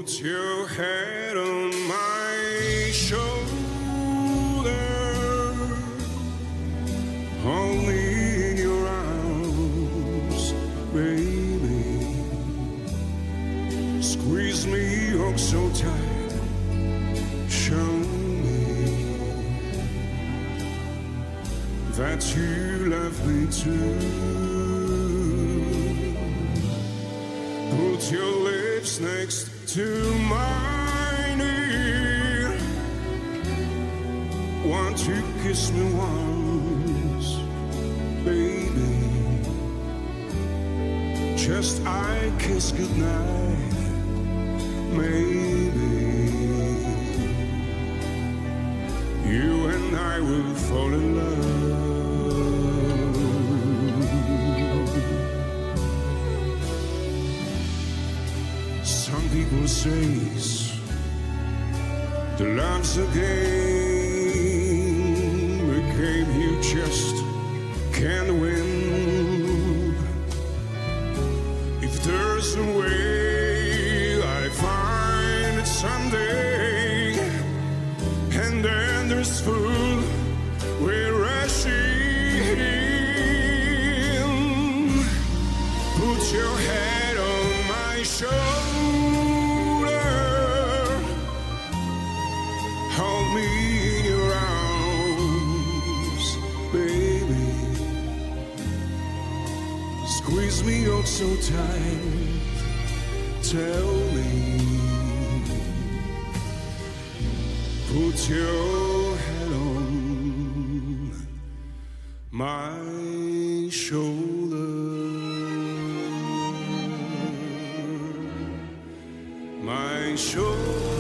Put your head on my shoulder, hold me in your arms, baby. Squeeze me up so tight, show me that you love me too. Put your lips next to mine ear. Want to kiss me once, baby? Just I kiss goodnight, maybe. You and I will fall in love. Some people say the love's a game, a game you just can't win. If there's a way, I find it someday. And then there's food we're rushing. Put your head on my shoulder, hold me in your arms, baby. Squeeze me up so tight, tell me. Put your head on my shoulder, my shoulder.